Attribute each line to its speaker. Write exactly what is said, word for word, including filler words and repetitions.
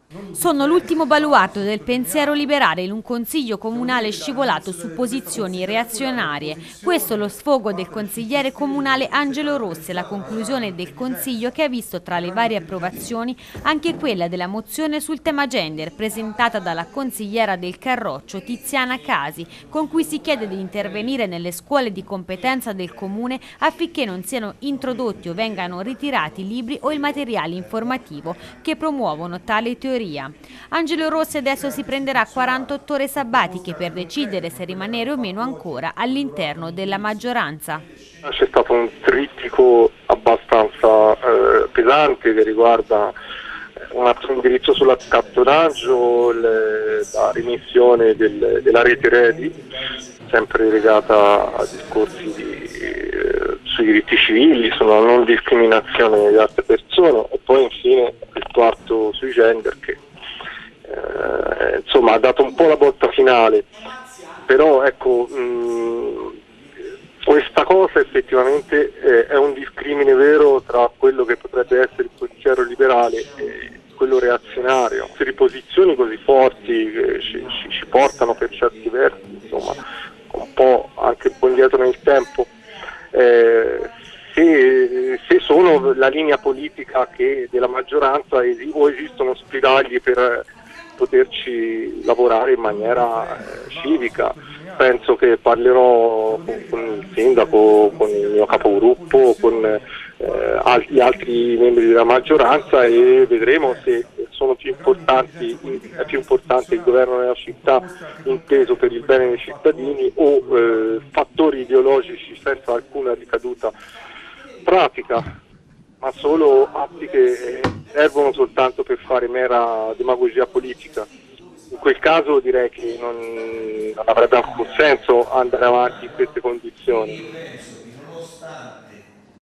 Speaker 1: Sono l'ultimo baluardo del pensiero liberale in un consiglio comunale scivolato su posizioni reazionarie. Questo è lo sfogo del consigliere comunale Angelo Rossi, la conclusione del consiglio che ha visto tra le varie approvazioni anche quella della mozione sul tema gender presentata dalla consigliera del Carroccio Tiziana Casi, con cui si chiede di intervenire nelle scuole di competenza del comune affinché non siano introdotti o vengano ritirati libri o il materiale informativo che promuovono tale teoria. Angelo Rossi adesso si prenderà quarantotto ore sabbatiche per decidere se rimanere o meno ancora all'interno della maggioranza.
Speaker 2: C'è stato un trittico abbastanza eh, pesante che riguarda un altro indirizzo sull'accattonaggio, la remissione del, della rete Redi, sempre legata a discorsi di, eh, sui diritti civili, sulla non discriminazione di altre persone, e poi infine il quarto sui gender che eh, insomma ha dato un po' la botta finale, però ecco mh, questa cosa effettivamente eh, è un discrimine vero tra quello che potrebbe essere il pensiero liberale e quello reazionario. Se posizioni così forti che ci, ci, ci portano per certi versi insomma un po' anche un po' indietro nel tempo, eh, se, se sono la linea politica che della maggioranza esi- o esistono spiragli per poterci lavorare in maniera eh, civica. Penso che parlerò con, con il sindaco, con il mio capogruppo, con eh, al- gli altri membri della maggioranza e vedremo se sono più importanti, è più importante il governo della città inteso per il bene dei cittadini o eh, fattori ideologici senza alcuna ricaduta pratica, ma solo atti che servono soltanto per fare mera demagogia politica. In quel caso direi che non, non avrebbe alcun senso andare avanti in queste condizioni.